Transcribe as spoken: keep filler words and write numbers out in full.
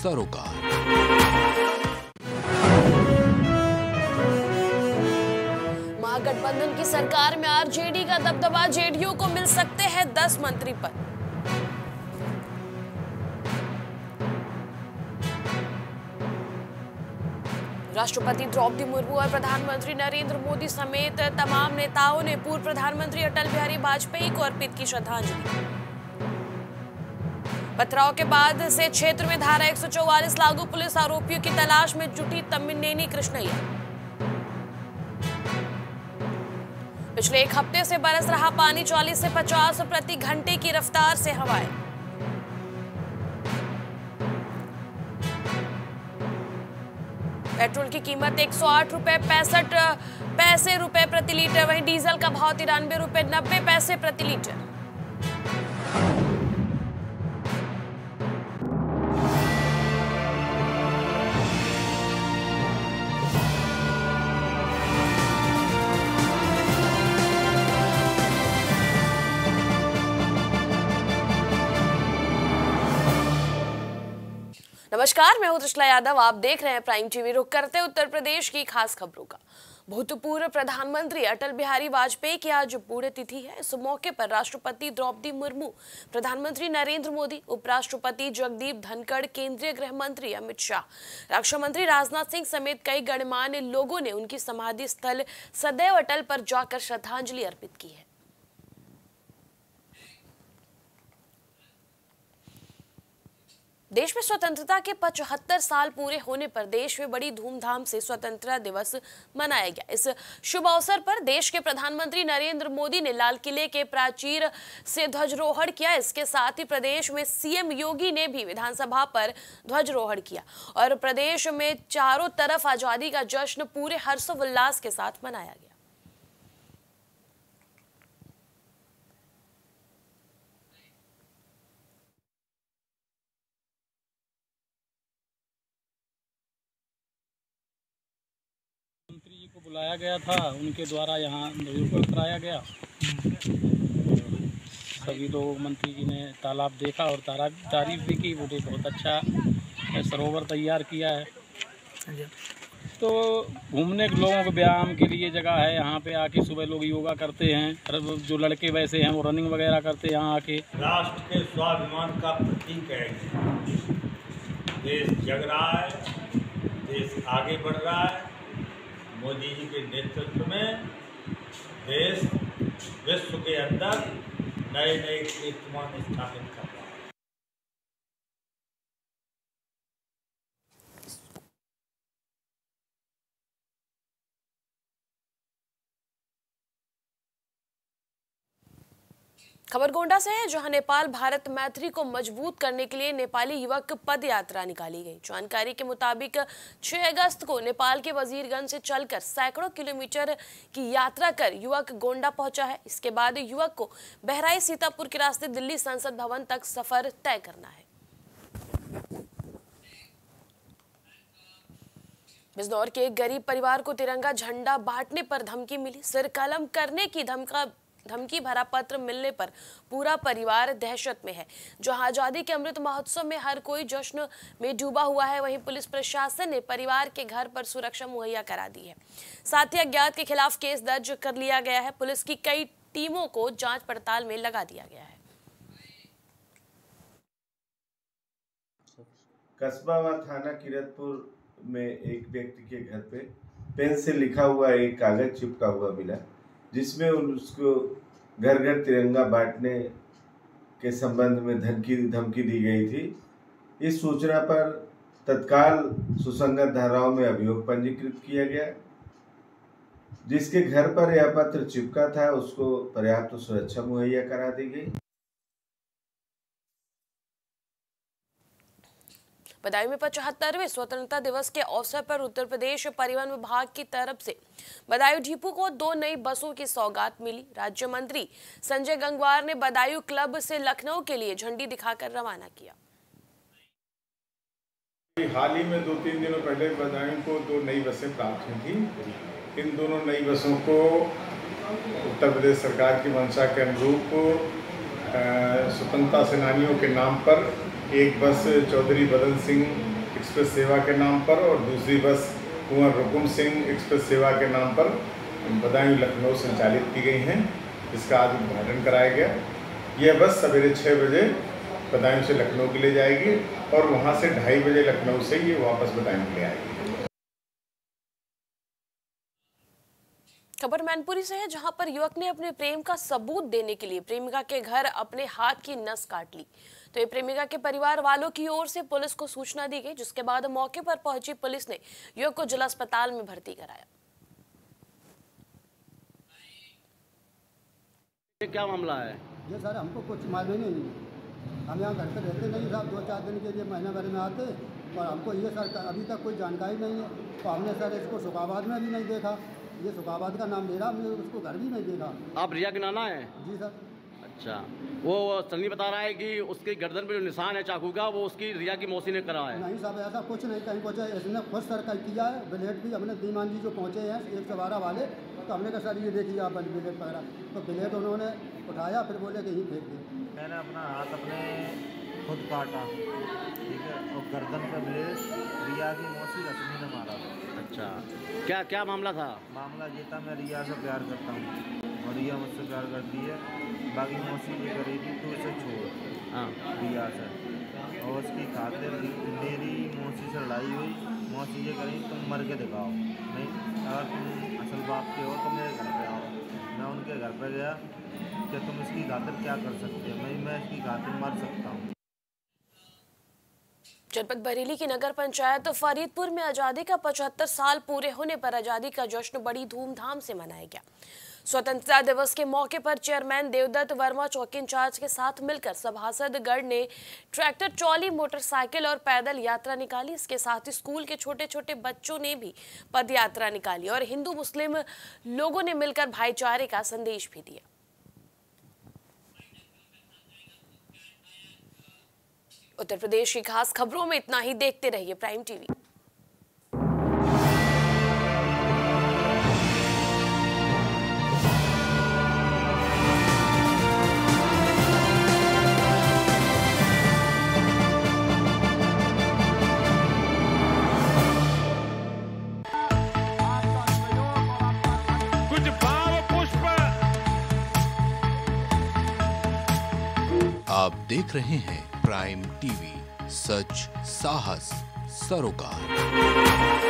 सरोकार। महागठबंधन की सरकार में आरजेडी का दबदबा, जेडीयू को मिल सकते हैं दस मंत्री पद। राष्ट्रपति द्रौपदी मुर्मू और प्रधानमंत्री नरेंद्र मोदी समेत तमाम नेताओं ने पूर्व प्रधानमंत्री अटल बिहारी वाजपेयी को अर्पित की श्रद्धांजलि। पथराव के बाद से क्षेत्र में धारा एक सौ चौवालीस लागू, पुलिस आरोपियों की तलाश में जुटी तमिन्नेनी कृष्णैया। पिछले एक हफ्ते से बरस रहा पानी, चालीस से पचास प्रति घंटे की रफ्तार से हवाएं। पेट्रोल की कीमत एक सौ आठ रुपए पैंसठ पैसे रुपए प्रति लीटर, वहीं डीजल का भाव तिरानवे रुपए नब्बे पैसे प्रति लीटर। नमस्कार, मैं हूं त्रिशला यादव। आप देख रहे हैं प्राइम टीवी। रुक करते उत्तर प्रदेश की खास खबरों का। भूतपूर्व प्रधानमंत्री अटल बिहारी वाजपेयी की आज पुण्यतिथि है। इस मौके पर राष्ट्रपति द्रौपदी मुर्मू, प्रधानमंत्री नरेंद्र मोदी, उपराष्ट्रपति जगदीप धनखड़, केंद्रीय गृह मंत्री अमित शाह, रक्षा मंत्री राजनाथ सिंह समेत कई गणमान्य लोगों ने उनकी समाधि स्थल सदैव अटल पर जाकर श्रद्धांजलि अर्पित की है। देश में स्वतंत्रता के पचहत्तर साल पूरे होने पर देश में बड़ी धूमधाम से स्वतंत्रता दिवस मनाया गया। इस शुभ अवसर पर देश के प्रधानमंत्री नरेंद्र मोदी ने लाल किले के प्राचीर से ध्वजारोहण किया। इसके साथ ही प्रदेश में सीएम योगी ने भी विधानसभा पर ध्वजारोहण किया और प्रदेश में चारों तरफ आजादी का जश्न पूरे हर्षोल्लास के साथ मनाया गया। मंत्री जी को बुलाया गया था, उनके द्वारा यहाँ ध्वजारोहण कराया गया। सभी लोग, मंत्री जी ने तालाब देखा और तारीफ भी की, बोले बहुत अच्छा सरोवर तैयार किया है। तो घूमने के लोगों को व्यायाम के लिए जगह है। यहाँ पे आके सुबह लोग योगा करते हैं, जो लड़के वैसे हैं वो रनिंग वगैरह करते हैं यहाँ आके। राष्ट्र के स्वाभिमान का प्रतीक है। देश जग रहा है, देश आगे बढ़ रहा है। मोदी जी के नेतृत्व में देश विश्व के अंदर नए नए कीर्तिमान स्थापित कर रहा है। खबर गोंडा से है, जहां नेपाल भारत मैत्री को मजबूत करने के लिए नेपाली युवक पद यात्रा निकाली गई। जानकारी के मुताबिक छह अगस्त को नेपाल के वजीरगंज से चलकर सैकड़ों किलोमीटर की यात्रा कर युवक गोंडा पहुंचा है। इसके बाद युवक को बहराइच सीतापुर के रास्ते दिल्ली संसद भवन तक सफर तय करना है। बिजनौर के एक गरीब परिवार को तिरंगा झंडा बांटने पर धमकी मिली। सिर कलम करने की धमका धमकी भरा पत्र मिलने पर पूरा परिवार दहशत में है। जहां आजादी के अमृत महोत्सव में हर कोई जश्न में डूबा हुआ है, वहीं पुलिस प्रशासन ने परिवार के घर पर सुरक्षा मुहैया करा दी है। साथ ही अज्ञात के खिलाफ केस दर्ज कर लिया गया है। पुलिस की कई टीमों को जांच पड़ताल में लगा दिया गया है। कस्बा व थाना किरतपुर में एक व्यक्ति के घर पे पेन से लिखा हुआ एक कागज चिपका हुआ मिला, जिसमें उसको घर घर तिरंगा बांटने के संबंध में धमकी धमकी दी गई थी। इस सूचना पर तत्काल सुसंगत धाराओं में अभियोग पंजीकृत किया गया। जिसके घर पर यह पत्र चिपका था उसको पर्याप्त सुरक्षा मुहैया करा दी गई। बदायूं में पचहत्तरवें स्वतंत्रता दिवस के अवसर पर उत्तर प्रदेश परिवहन विभाग की तरफ से बदायूं डिपो को दो नई बसों की सौगात मिली। राज्य मंत्री संजय गंगवार ने बदायूं क्लब से लखनऊ के लिए झंडी दिखाकर रवाना किया। हाल ही में दो तीन दिनों पहले बदायूं को दो नई बसें प्राप्त हुई थी। इन दोनों नई बसों को उत्तर प्रदेश सरकार की मंशा के अनुरूप स्वतंत्रता सेनानियों के नाम पर एक बस चौधरी बदन सिंह एक्सप्रेस सेवा के नाम पर और दूसरी बस कुंवर रुकुम सिंह एक्सप्रेस सेवा के नाम पर बदायूं लखनऊ संचालित की गई हैं। इसका आज उद्घाटन कराया गया। यह बस सवेरे छः बजे बदायूं से लखनऊ के लिए जाएगी और वहाँ से ढाई बजे लखनऊ से ये वापस बदायूं के लिए आएगी। खबर मैनपुरी से है, जहां पर युवक ने अपने प्रेम का सबूत देने के लिए प्रेमिका के घर अपने हाथ की नस काट ली। तो ये प्रेमिका के परिवार वालों की ओर से पुलिस को सूचना दी गई, जिसके बाद मौके पर पहुंची पुलिस ने युवक को जिला अस्पताल में भर्ती कराया। ये क्या मामला है? ये सर हमको कुछ मालूम ही नहीं। हम यहाँ घर पे रहते नहीं साहब, दो चार दिन के लिए महीना भर में आते और हमको ये सर अभी तक कोई जानकारी नहीं है। तो हमने सर इसको सुखाबाद में भी नहीं देखा। ये सुखाबाद का नाम ले रहा, हमने उसको घर भी नहीं देखा। आप रिया के नाना है? जी सर। अच्छा, वो सन्नी बता रहा है कि उसके गर्दन पे जो निशान है चाकू का, वो उसकी रिया की मौसी ने करा है। नहीं साहब, ऐसा कुछ नहीं कहीं पहुँचा। इसने खुद सर कल किया है। ब्लेड भी हमने दीमान जी जो पहुँचे हैं एक सौ बारह वाले, तो हमने कहा सर ये देखिए आप ब्लेड पकड़ा, तो ब्लेड उन्होंने उठाया, फिर बोले कि यहीं फेंक दे। मैंने अपना हाथ अपने खुद काटा, ठीक है, और गर्दन पर ब्लेड रिया की मौसी रश्मि ने मारा। अच्छा, क्या क्या मामला था? मामला ये था, मैं रिया से प्यार करता हूँ और रिया मुझसे प्यार करती है। बाकी मौसी ये करेगी तो उसे छोड़, हाँ, रिया से। और उसकी खातिर मेरी मौसी से लड़ाई हुई। मौसी ये करेगी तुम मर के दिखाओ, नहीं अगर तुम असल बाप के हो तो मेरे घर पे आओ। मैं उनके घर पे गया कि तुम इसकी खातिर क्या कर सकते हो। मैं मैं इसकी खातिर मर सकता हूँ। जनपद बरेली की नगर पंचायत फरीदपुर में आजादी का पचहत्तर साल पूरे होने पर आजादी का जश्न बड़ी धूमधाम से मनाया गया। स्वतंत्रता दिवस के मौके पर चेयरमैन देवदत्त वर्मा चौकी इंचार्ज के साथ मिलकर सभासदगण ने ट्रैक्टर, ट्रॉली, मोटरसाइकिल और पैदल यात्रा निकाली। इसके साथ ही स्कूल के छोटे छोटे बच्चों ने भी पद यात्रा निकाली और हिंदू मुस्लिम लोगों ने मिलकर भाईचारे का संदेश भी दिया। उत्तर प्रदेश की खास खबरों में इतना ही। देखते रहिए प्राइम टीवी। कुछ भाव पुष्प। आप देख रहे हैं प्राइम टीवी, सच साहस सरोकार।